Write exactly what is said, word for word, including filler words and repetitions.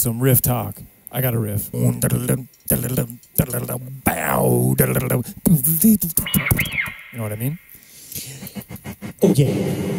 some riff talk. I got a riff. You know what I mean? Oh yeah.